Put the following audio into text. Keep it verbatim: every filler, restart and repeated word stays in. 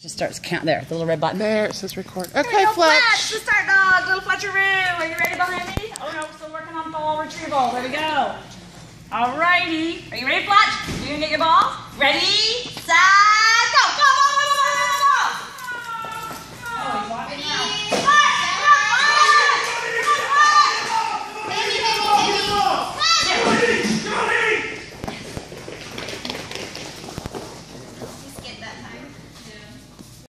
Just starts count there. The little red button. There, it says record. Here we Okay, go, Fletch. Fletch, the start dog, little Fletcheroo. Are you ready behind me? Oh no, still working on ball retrieval. There we go. Alrighty. Are you ready, Fletch? You gonna get your ball? Ready, set.